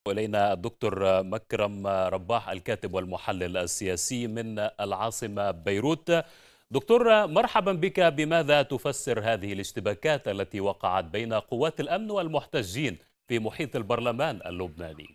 إلينا الدكتور مكرم رباح الكاتب والمحلل السياسي من العاصمة بيروت. دكتور مرحبا بك. بماذا تفسر هذه الاشتباكات التي وقعت بين قوات الأمن والمحتجين في محيط البرلمان اللبناني؟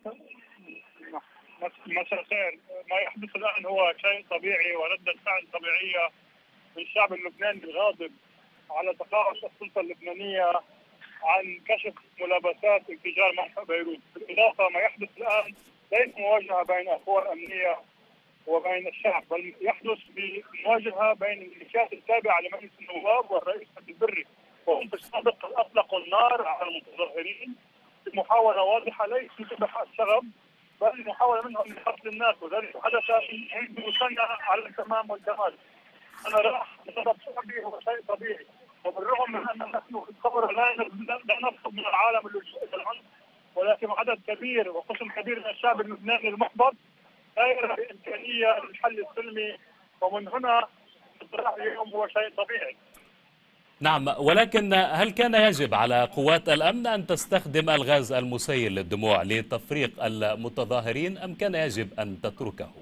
مساء الخير. ما يحدث الآن هو شيء طبيعي وردة فعل طبيعية من الشعب اللبناني الغاضب على تقاعس السلطة اللبنانية عن كشف ملابسات انفجار منطقة بيروت. بالإضافة ما يحدث الآن ليس مواجهة بين القوى الأمنية وبين الشعب، بل يحدث بمواجهة بين الميليشيات التابعة لمجلس النواب والرئيس عبد البري، وهم في السابق أطلقوا النار على المتظاهرين بمحاولة واضحة ليس لذبح الشغب بل محاولة منهم لقتل الناس، وذلك حدث منذ سنة على التمام والكمال. أنا راح بسبب شعبي هو شيء طبيعي، وبالرغم من أن نحن في الثورة لا نطلب من العالم اللجوء إلى العنف، ولكن عدد كبير وقسم كبير من الشعب اللبناني المحبط لا يرى بإمكانية للحل السلمي، ومن هنا الصراع اليوم هو شيء طبيعي. نعم، ولكن هل كان يجب على قوات الأمن أن تستخدم الغاز المسيل للدموع لتفريق المتظاهرين أم كان يجب أن تتركه؟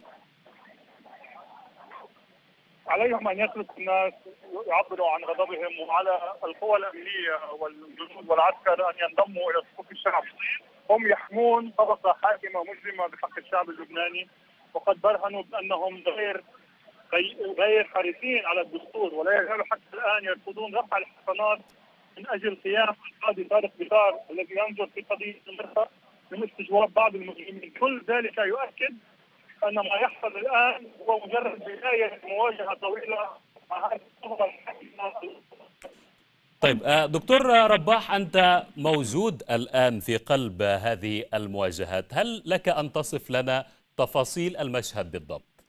عليهم ان يتركوا الناس يعبروا عن غضبهم، وعلى القوى الامنيه والجنود والعسكر ان ينضموا الى صفوف الشعب. هم يحمون طبقه حاكمه مجرمه بحق الشعب اللبناني، وقد برهنوا بانهم غير حريصين على الدستور، ولا يزالوا حتى الان يرفضون رفع الحصانات من اجل قيام القاضي طارق بطار الذي ينظر في قضيه المرأة من استجواب بعض المجرمين. كل ذلك يؤكد أن ما يحصل الآن هو مجرد بداية مواجهة طويلة مع هذه الثورة الحاكمة. طيب دكتور رباح، أنت موجود الآن في قلب هذه المواجهات، هل لك أن تصف لنا تفاصيل المشهد بالضبط؟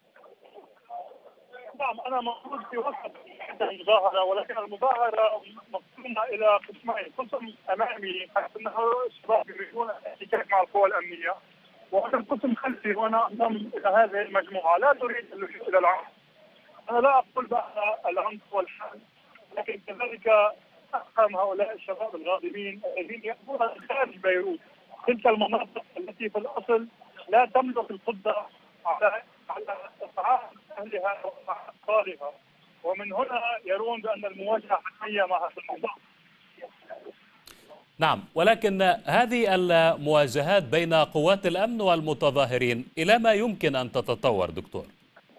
نعم، أنا موجود في وسط المظاهرة، ولكن المظاهرة مقسومة إلى قسمين، قسم أمامي حيث أنه الشباب يريدون الاحتكاك مع القوى الأمنية، وهذا القسم خلفي وأنا أنضم إلى هذه المجموعة لا تريد اللجوء إلى العنف. أنا لا أقول بأن العنف هو الحل، لكن كذلك أفهم هؤلاء الشباب الغاضبين الذين يأتون من خارج بيروت، تلك المناطق التي في الأصل لا تملك القدرة على إسعاف أهلها وأطفالها، ومن هنا يرون بأن المواجهة حتمية مع هذا الموضوع. نعم، ولكن هذه المواجهات بين قوات الأمن والمتظاهرين إلى ما يمكن أن تتطور دكتور؟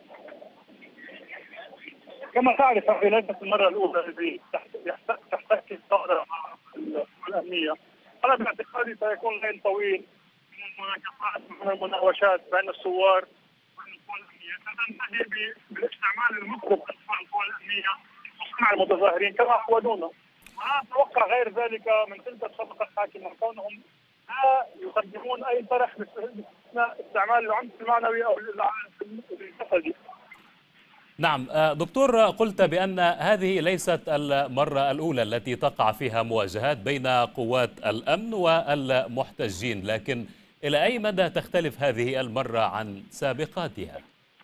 كما تعرف هذه ليست المرة الأولى التي تحتك الثورة مع الأمنية. أنا باعتقادي سيكون ليل طويل من المناقشات ومن المناوشات بين الثوار وبين القوى الأمنية، ستنتهي بالاستعمال المطلق من القوى الأمنية وصنع المتظاهرين كما عودونا. وأنا أتوقع غير ذلك من تلك الطبقة الحاكمة، كونهم لا يقدمون أي طرح باستثناء استعمال العنف المعنوي أو الجسدي. نعم دكتور، قلت بأن هذه ليست المرة الأولى التي تقع فيها مواجهات بين قوات الأمن والمحتجين، لكن إلى أي مدى تختلف هذه المرة عن سابقاتها؟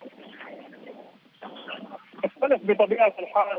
تختلف بطبيعة الحال،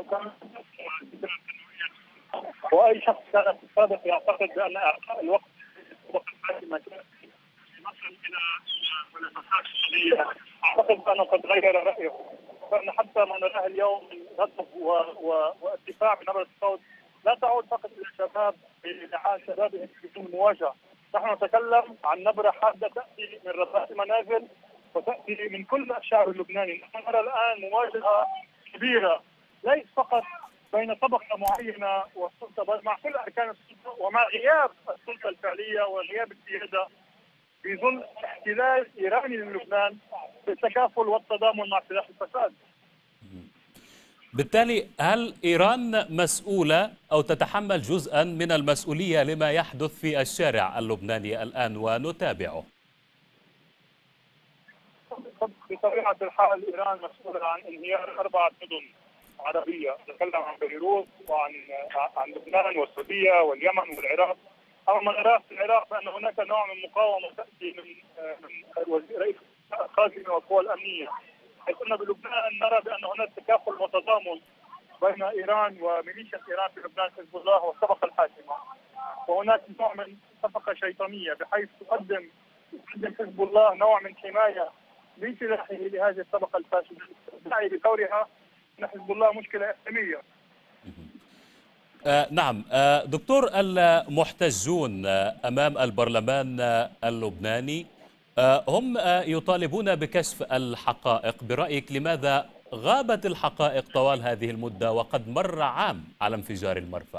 واي شخص كان في السابق يعتقد بان اعطاء الوقت للطبقه الحاكمه يصل الى ملابسات شخصيه، اعتقد بانه قد غير رايه، فان حتى ما نراه اليوم من غضب وارتفاع بنبره الصوت لا تعود فقط الى الشباب بادعاء شبابهم بدون مواجهه، نحن نتكلم عن نبره حاده تاتي من ربات المنازل وتاتي من كل الشعب اللبناني. نحن نرى الان مواجهه كبيره ليس فقط بين طبقة معينة والسلطة، بل مع كل أركان السلطة، ومع غياب السلطة الفعلية وغياب السيادة في ظل احتلال إيراني للبنان بالتكافل والتضامن مع سلاح الفساد. بالتالي هل إيران مسؤولة أو تتحمل جزءا من المسؤولية لما يحدث في الشارع اللبناني الآن ونتابعه؟ بطبيعة الحال إيران مسؤولة عن انهيار 4 مدن عربية، نتكلم عن بيروت وعن لبنان والسعودية واليمن والعراق. أما ما نراه في العراق فإن هناك نوع من مقاومة تأتي من رئيس الخازنة والقوى الأمنية، حيث أن بلبنان نرى بأن هناك تكافل وتضامن بين إيران وميليشيا إيران في لبنان حزب الله والطبقة الحاكمة. وهناك نوع من صفقة شيطانية بحيث يقدم حزب الله نوع من حماية بسلاحه لهذه الطبقة الفاسدة تدعي بدورها أن حزب الله مشكلة إقليمية. نعم دكتور، المحتجون أمام البرلمان اللبناني هم يطالبون بكشف الحقائق. برأيك لماذا غابت الحقائق طوال هذه المدة وقد مر عام على انفجار المرفأ؟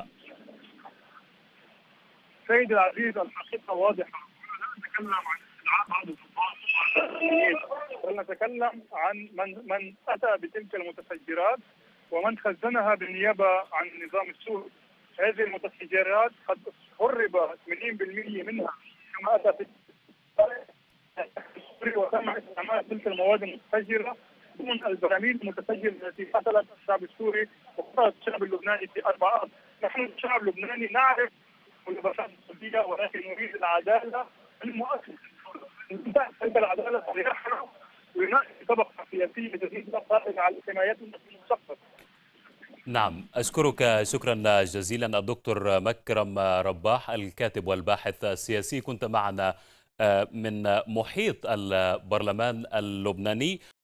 سيد العزيز، الحقيقة واضحة. لا نتكلم عن استدعاء بعض الضباط بل نتكلم عن من أتى بتلك المتفجرات ومن خزنها بالنيابة عن النظام السوري. هذه المتفجرات قد هرب 80% منها كما أتى في السوري، وتم استعمال تلك المواد المتفجرة ضمن البراميل المتفجرة التي قتلت الشعب السوري وقتلت الشعب اللبناني في 4 نحن الشعب اللبناني نعرف ملابسات السورية، ولكن نريد العدالة المؤسسة. تلك العدالة صريحة ويناقش طبقة سياسية جديدة قائمة على حمايتنا في المستقبل. نعم، أشكرك شكرا جزيلا الدكتور مكرم رباح، الكاتب والباحث السياسي، كنت معنا من محيط البرلمان اللبناني.